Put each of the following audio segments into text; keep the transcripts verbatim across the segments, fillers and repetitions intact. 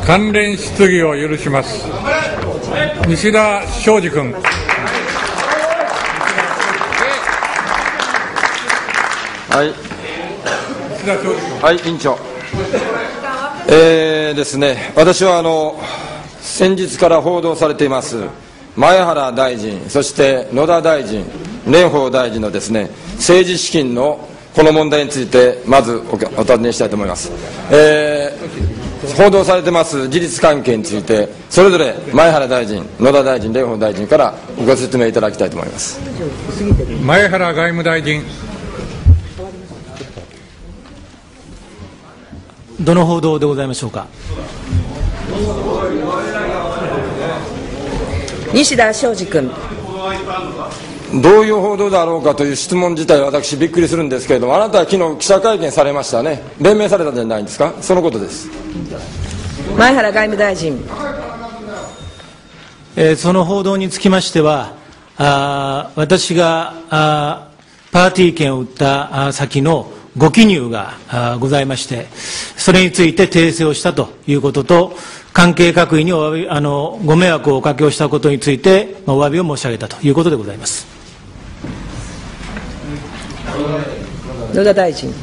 関連質疑を許します。西田昌司君。 はい。はい、委員長。えーですね、私はあの先日から報道されています前原大臣、そして野田大臣、蓮舫大臣のですね、政治資金のこの問題についてまず お, お尋ねしたいと思います。えー、報道されています事実関係について、それぞれ前原大臣、野田大臣、蓮舫大臣からご説明いただきたいと思います。 前原外務大臣。 どの報道でございましょうか。 西田昌司君。 どういう報道だろうかという質問自体、私びっくりするんですけれども、あなたは昨日記者会見されましたね。弁明されたんじゃないんですか。そのことです。 前原外務大臣。 えー、その報道につきましては、あ私があパーティー券を売った先のご記入がございまして、それについて訂正をしたということと、関係各位にお詫びあのご迷惑をおかけをしたことについてお詫びを申し上げたということでございます。 野田大臣。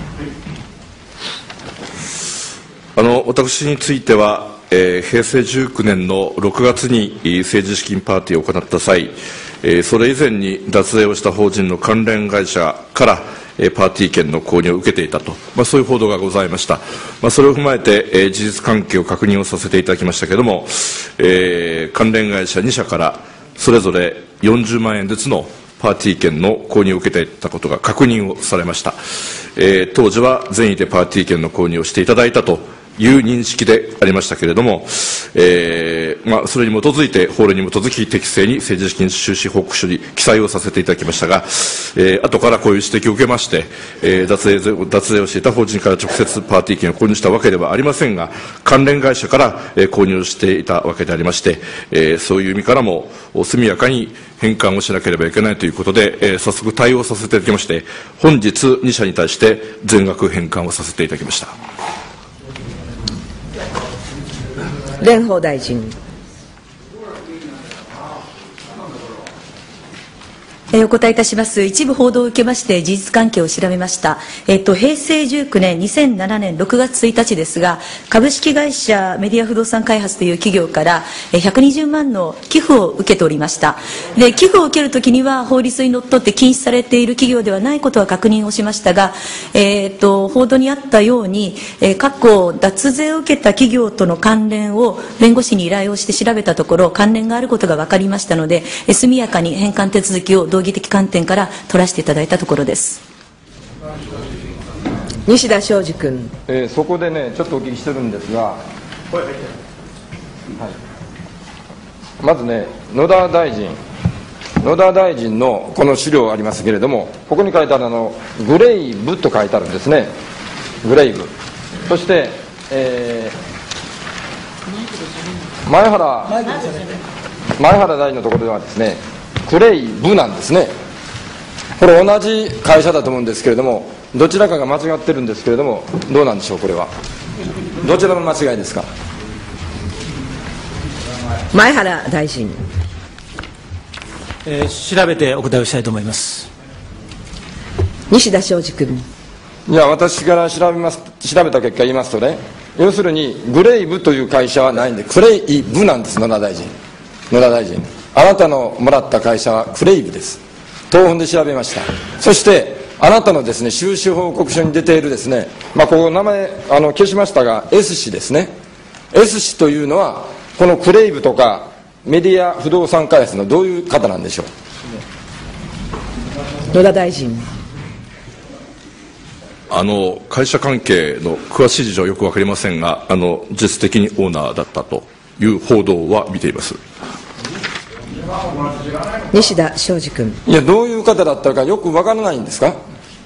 あの私については、えー、平成じゅうきゅうねんのろくがつに政治資金パーティーを行った際、えー、それ以前に脱税をした法人の関連会社からパーティー券の購入を受けていたと、まあ、そういう報道がございました。まあ、それを踏まえて、えー、事実関係を確認をさせていただきましたけれども、えー、関連会社に社からそれぞれよんじゅうまんえんずつのパーティー券の購入を受けていたことが確認をされました。えー、当時は善意でパーティー券の購入をしていただいたという認識でありましたけれども、えーまあ、それに基づいて、法令に基づき適正に政治資金収支報告書に記載をさせていただきましたが、えー、後からこういう指摘を受けまして、えー、脱税、脱税をしていた法人から直接パーティー券を購入したわけではありませんが、関連会社から、えー、購入していたわけでありまして、えー、そういう意味からも速やかに返還をしなければいけないということで、えー、早速対応させていただきまして、本日に社に対して全額返還をさせていただきました。 蓮舫大臣。 お答えいたします。一部報道を受けまして事実関係を調べました。えっと、平成じゅうきゅうねん、にせんななねんろくがつついたちですが、株式会社メディア不動産開発という企業からひゃくにじゅうまんの寄付を受けておりました。で、寄付を受けるときには法律にのっとって禁止されている企業ではないことは確認をしましたが、えっと、報道にあったように、えー、過去脱税を受けた企業との関連を弁護士に依頼をして調べたところ、関連があることが分かりましたので、速やかに返還手続きを道義的観点から取らせていただいたところです。 西田昌司君。 えー、そこでね、ちょっとお聞きしてるんですが、はい、まずね、野田大臣、野田大臣のこの資料ありますけれども、ここに書いてあるあのグレイブと書いてあるんですね、グレイブ。そして、えー、前原前原大臣のところではですね、クレイブなんですね。これ同じ会社だと思うんですけれども、どちらかが間違ってるんですけれども、どうなんでしょう。これはどちらの間違いですか。 前原大臣。 えー、調べてお答えをしたいと思います。 西田昌司君。 いや、私から調べます、調べた結果言いますとね、要するにグレイブという会社はないんで、クレイブなんです。野田大臣、野田大臣、あなたのもらった会社はクレイブです。東本で調べました。そしてあなたのですね、収支報告書に出ているですね、まあ、ここ名前あの消しましたが S 氏ですね。 S 氏というのはこのクレイブとかメディア不動産開発のどういう方なんでしょう。野田大臣。 あの会社関係の詳しい事情はよく分かりませんが、あの実質的にオーナーだったという報道は見ています。 西田昌司君。 いや、どういう方だったかよくわからないんですか。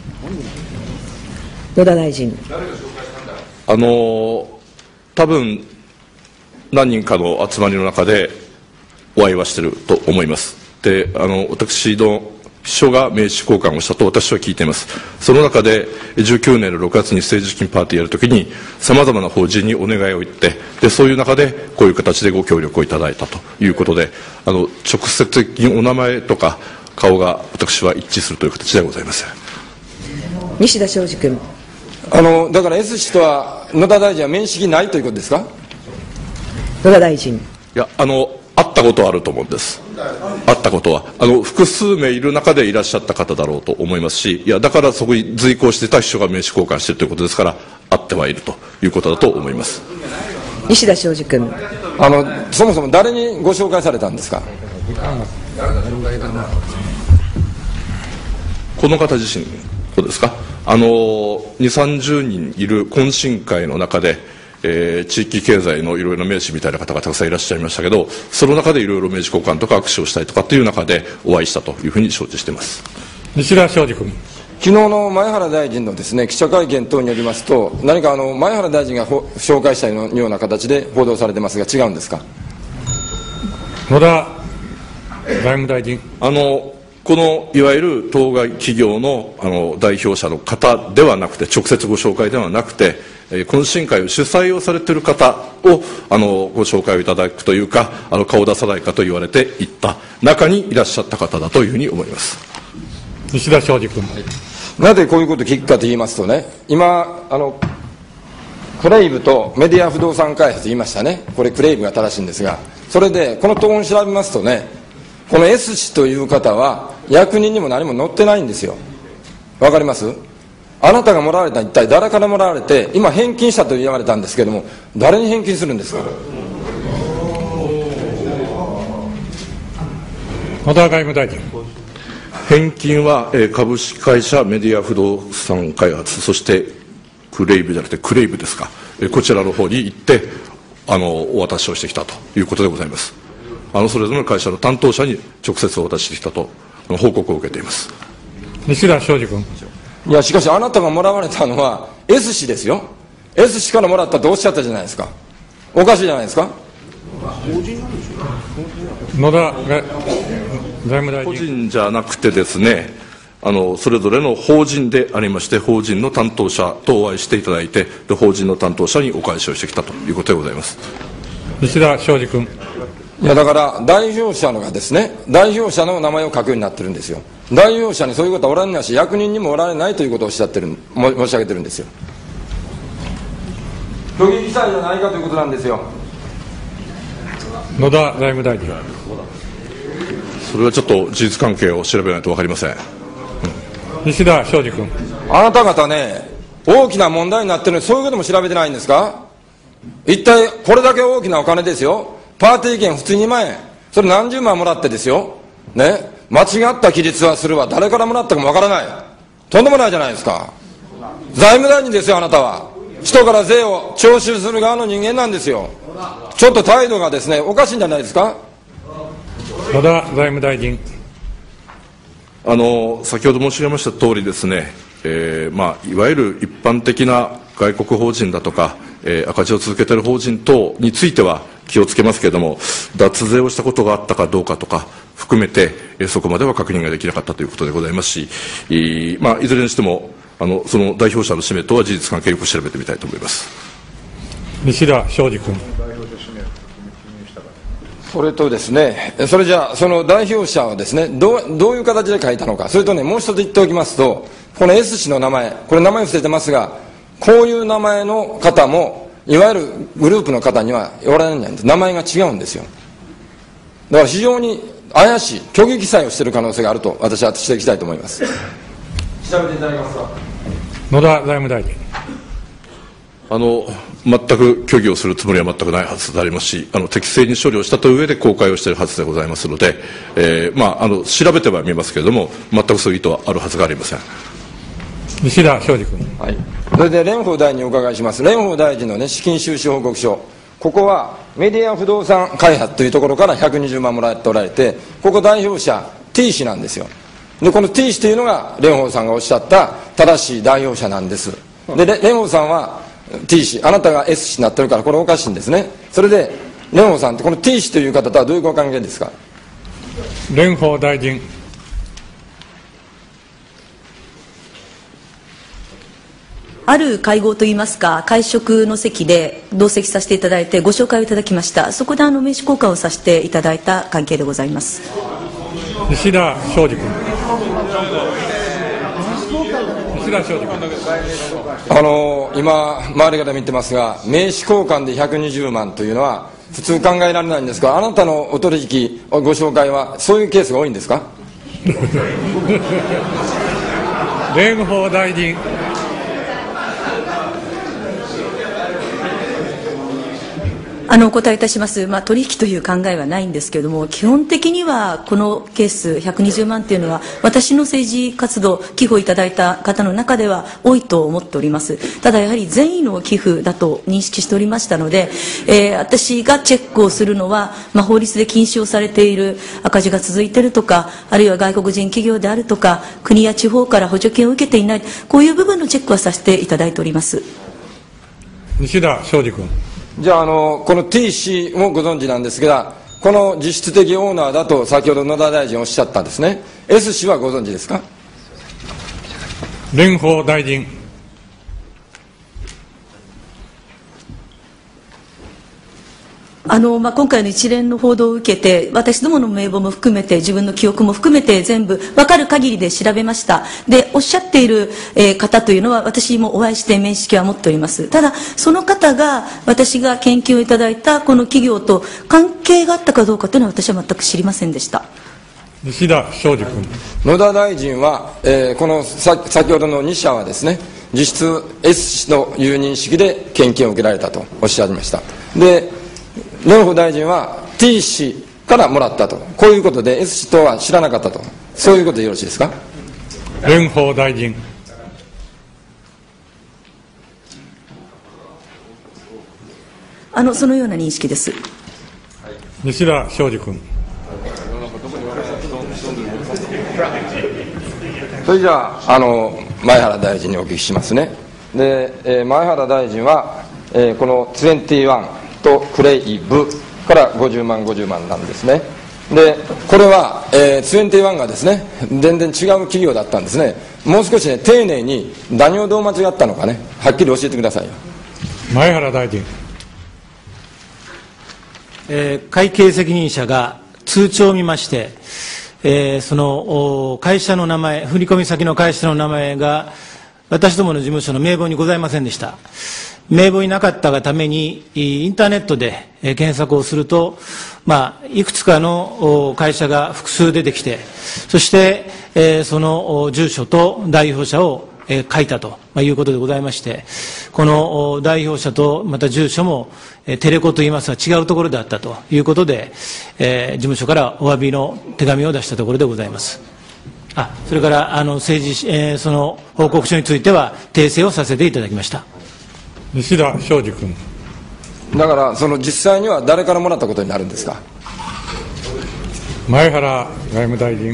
野田大臣。 あの多分何人かの集まりの中でお会いはしていると思います。で、あの私の秘書が名刺交換をしたと私は聞いています。その中でじゅうきゅうねんのろくがつに政治資金パーティーやるときにさまざまな法人にお願いを言って、でそういう中でこういう形でご協力をいただいたということで、あの直接的にお名前とか顔が私は一致するという形ではございません。 西田昌司君。 あのだから S 氏とは野田大臣は面識ないということですか。 野田大臣。 いや、あの会ったことはあると思うんです。会ったことはあの複数名いる中でいらっしゃった方だろうと思いますし、いやだからそこに随行していた秘書が名刺交換しているということですから、会ってはいるということだと思います。 西田昌司君。 あのそもそも誰にご紹介されたんですか。 この方自身どうですか。あのにじゅう、さんじゅうにんいる懇親会の中で、えー、地域経済のいろいろな名士みたいな方がたくさんいらっしゃいましたけど、その中でいろいろ名刺交換とか握手をしたいとかっていう中でお会いしたというふうに承知しています。 西田昌司君。 昨日の前原大臣のですね記者会見等によりますと、何かあの前原大臣が紹介したような形で報道されてますが、違うんですか。 野田財務大臣。 あのこのいわゆる当該企業 の, あの代表者の方ではなくて、直接ご紹介ではなくて、えー、懇親会を主催をされている方をあのご紹介をいただくというか、あの顔を出さないかと言われていった中にいらっしゃった方だというふうに思います。 西田昌司君。 なぜこういうことを聞くかと言いますとね、今あのクレイブとメディア不動産開発言いましたね。これクレイブが正しいんですが、それでこの答案を調べますとね、この S 氏という方は役人にも何も載ってないんですよ。わかります。あなたがもらわれた一体誰からもらわれて、今返金したと言われたんですけれども、誰に返金するんですか。 野田外務大臣。 返金は、えー、株式会社メディア不動産開発、そしてクレイブじゃなくてクレイブですか、えー、こちらの方に行ってあのお渡しをしてきたということでございます。あのそれぞれの会社の担当者に直接お渡ししてきたと報告を受けています。 西田昌司君。 いやしかしあなたがもらわれたのは S 氏ですよ。 S 氏からもらったとおっしゃったじゃないですか。おかしいじゃないですか。 野田財務大臣。 個人じゃなくてですね、あのそれぞれの法人でありまして、法人の担当者とお会いしていただいて、で法人の担当者にお返しをしてきたということでございます。 西田昌司君。 いやだから代表者のがですね、代表者の名前を書くようになってるんですよ。代表者にそういうことはおられないし、役人にもおられないということをおっしゃってる、申し上げてるんですよ。虚偽記載じゃないかということなんですよ。 野田財務大臣。 それはちょっと事実関係を調べないと分かりません。うん、 西田昌司君。 あなた方ね、大きな問題になってるのに、そういうことも調べてないんですか。一体これだけ大きなお金ですよ。パーティー券普通にまんえん、それ何十万もらってですよね、間違った記述はするわ、誰からもらったかもわからない、とんでもないじゃないですか。財務大臣ですよ、あなたは。人から税を徴収する側の人間なんですよ。ちょっと態度がですねおかしいんじゃないですか。 野田財務大臣。 あの先ほど申し上げました通りですね、えーまあ、いわゆる一般的な外国法人だとか、えー、赤字を続けている法人等については気をつけますけれども、脱税をしたことがあったかどうかとか含めて、えー、そこまでは確認ができなかったということでございますし、えーまあ、いずれにしてもあのその代表者の氏名とは事実関係をよく調べてみたいと思います。 西田昌司君。 それとですね、それじゃあその代表者はですね、どう、どういう形で書いたのか、それとね、もう一つ言っておきますと、この S 氏の名前、これ名前伏せてますが、こういう名前の方もいわゆるグループの方にはおられないんです。名前が違うんですよ。だから非常に怪しい虚偽記載をしている可能性があると私は指摘したいと思います。調べていただけますか。 野田財務大臣。 あの全く虚偽をするつもりは全くないはずでありますし、あの適正に処理をしたという上で公開をしているはずでございますので、えーまあ、あの調べてはみますけれども、全くそういう意図はあるはずがありません。 西田昌司君。 はい、それで蓮舫大臣にお伺いします。蓮舫大臣の、ね、資金収支報告書、ここはメディア不動産開発というところからひゃくにじゅうまんもらっておられて、ここ代表者 T 氏なんですよ。でこの T 氏というのが蓮舫さんがおっしゃった正しい代表者なんです。で蓮舫さんはT 氏、あなたが S 氏になってるからこれおかしいんですね。それで蓮舫さんってこの T 氏という方とはどういうご関係ですか。 蓮舫大臣。 ある会合といいますか、会食の席で同席させていただいて、ご紹介をいただきました。そこであの名刺交換をさせていただいた関係でございます。 西田昌司君。西田昌司君。 あの今、周りから見てますが、名刺交換でひゃくにじゅうまんというのは、普通考えられないんですが、あなたのお取引、ご紹介は、そういうケースが多いんですか。 蓮舫大臣。 あのお答えいたします、まあ、取引という考えはないんですけれども、基本的にはこのケース、ひゃくにじゅうまんというのは、私の政治活動、寄付をいただいた方の中では多いと思っております。ただやはり善意の寄付だと認識しておりましたので、えー、私がチェックをするのは、まあ、法律で禁止をされている赤字が続いているとか、あるいは外国人企業であるとか、国や地方から補助金を受けていない、こういう部分のチェックはさせていただいております。 西田昌司君。 じゃあ、あのこの T 氏もご存知なんですが、この実質的オーナーだと先ほど野田大臣おっしゃったんですね。 S 氏はご存知ですか。 蓮舫大臣。 あのまあ、今回の一連の報道を受けて、私どもの名簿も含めて、自分の記憶も含めて、全部分かる限りで調べました。で、おっしゃっている、えー、方というのは、私もお会いして面識は持っております。ただ、その方が、私が研究をいただいたこの企業と関係があったかどうかというのは、私は全く知りませんでした。 西田昌司君。 野田大臣は、えー、このさ先ほどのに社はですね、実質 S 氏のいう認識で献金を受けられたとおっしゃいました。で、蓮舫大臣は T 氏からもらったと、こういうことで S 氏とは知らなかったと、そういうことでよろしいですか。 蓮舫大臣。 あのそのような認識です。 西田昌司君。 それじゃあ、あの前原大臣にお聞きしますね。で、えー、前原大臣は、えー、このにじゅういちとクレイブからごじゅうまんごじゅうまんなんですね。でこれは、えー、にじゅういちがですね、全然違う企業だったんですね。もう少しね、丁寧に何をどう間違ったのかね、はっきり教えてくださいよ。 前原大臣。 えー、会計責任者が通帳を見まして、えー、その会社の名前、振込先の会社の名前が私どもの事務所の名簿にございませんでした。名簿になかったがために、インターネットで検索をすると、まあ、いくつかの会社が複数出てきて、そして、えー、その住所と代表者を書いたということでございまして、この代表者とまた住所もテレコといいますが違うところであったということで、えー、事務所からお詫びの手紙を出したところでございます。あ、それからあの政治、えー、その報告書については訂正をさせていただきました。 西田昌司君。 だからその実際には誰からもらったことになるんですか。 前原外務大臣。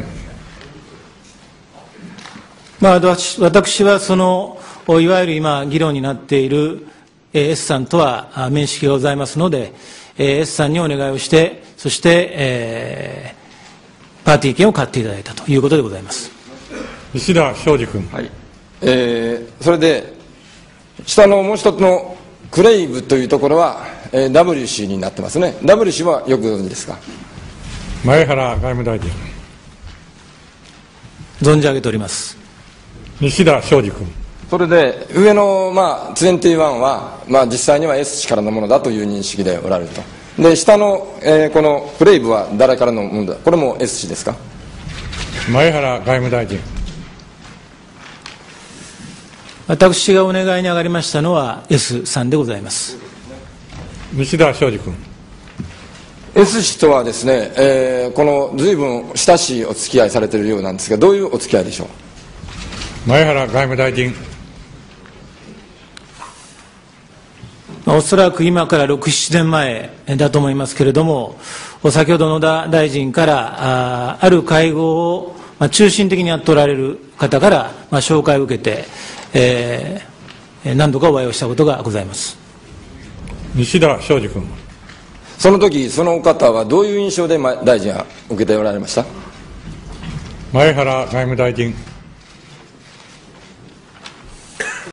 まあ、私, 私はそのいわゆる今議論になっている S さんとは面識がございますので、 S さんにお願いをして、そして、えー、パーティー券を買っていただいたということでございます。 西田昌司君。 はい、えー、それで下のもう一つのクレイブというところは、えー、ダブリューシー になってますね。 ダブリューシー はよくご存知ですか。 前原外務大臣。 存じ上げております。 西田昌司君。 それで上の、まあ、にじゅういちは、まあ、実際には S 氏からのものだという認識でおられると。で下の、えー、このクレイブは誰からのものだ、これも S 氏ですか。 前原外務大臣。 私がお願いに上がりましたのは S さんでございます。 西田昌司君。 S 氏とはですね、えー、この随分親しいお付き合いされているようなんですが、どういうお付き合いでしょう。 前原外務大臣。 おそらく今からろく、ななねんまえだと思いますけれども、先ほど野田大臣からあ, ある会合を中心的にやっておられる方から紹介を受けて、えー、何度かお会いをしたことがございます。 西田昌司君。 その時その方はどういう印象で大臣は受けておられました。 前原外務大臣。